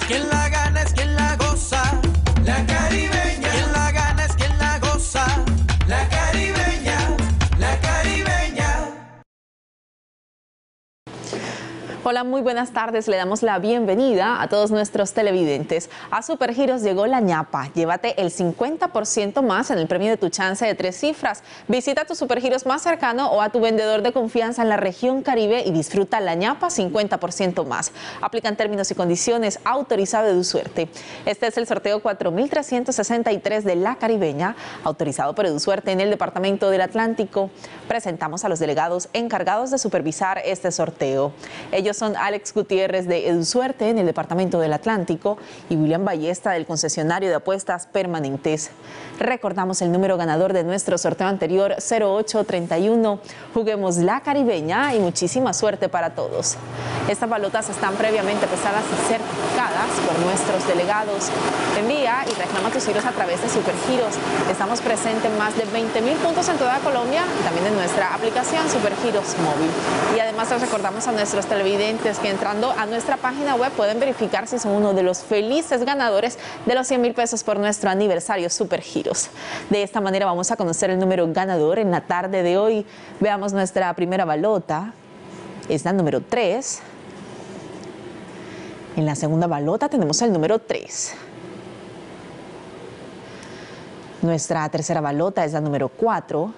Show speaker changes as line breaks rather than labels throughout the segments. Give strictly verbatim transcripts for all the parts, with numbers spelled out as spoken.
Quien la gana es quien la goza. La Caribeña. Quien la gana es quien la goza. La Caribeña. La Caribeña.
Hola, muy buenas tardes. Le damos la bienvenida a todos nuestros televidentes. A Supergiros llegó la ñapa. Llévate el cincuenta por ciento más en el premio de tu chance de tres cifras. Visita tu Supergiros más cercano o a tu vendedor de confianza en la región Caribe y disfruta la ñapa cincuenta por ciento más. Aplican términos y condiciones. Autorizado de EduSuerte. Este es el sorteo cuatro mil trescientos sesenta y tres de La Caribeña, autorizado por EduSuerte en el Departamento del Atlántico. Presentamos a los delegados encargados de supervisar este sorteo. Ellos son Alex Gutiérrez de EduSuerte en el Departamento del Atlántico y William Ballesta del concesionario de apuestas permanentes. Recordamos el número ganador de nuestro sorteo anterior, cero ocho treinta y uno. Juguemos La Caribeña y muchísima suerte para todos. Estas balotas están previamente pesadas y certificadas por nuestros delegados. Envía y reclama tus giros a través de Supergiros. Estamos presentes en más de veinte mil puntos en toda Colombia y también en nuestra aplicación Supergiros Móvil. Y además les recordamos a nuestros televidentes que entrando a nuestra página web pueden verificar si son uno de los felices ganadores de los cien mil pesos por nuestro aniversario Supergiros. De esta manera vamos a conocer el número ganador en la tarde de hoy. Veamos nuestra primera balota. Es la número tres. En la segunda balota tenemos el número tres. Nuestra tercera balota es la número cuatro.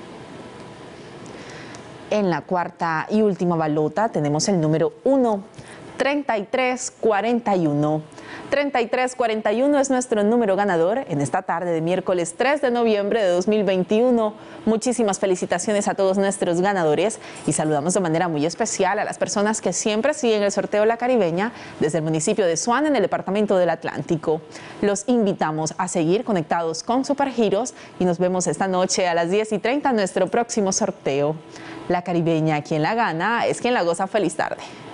En la cuarta y última balota tenemos el número uno, treinta y tres cuarenta y uno. treinta y tres cuarenta y uno es nuestro número ganador en esta tarde de miércoles tres de noviembre de dos mil veintiuno. Muchísimas felicitaciones a todos nuestros ganadores y saludamos de manera muy especial a las personas que siempre siguen el sorteo La Caribeña desde el municipio de Suana en el Departamento del Atlántico. Los invitamos a seguir conectados con Supergiros y nos vemos esta noche a las diez y treinta en nuestro próximo sorteo. La Caribeña, quien la gana es quien la goza. Feliz tarde.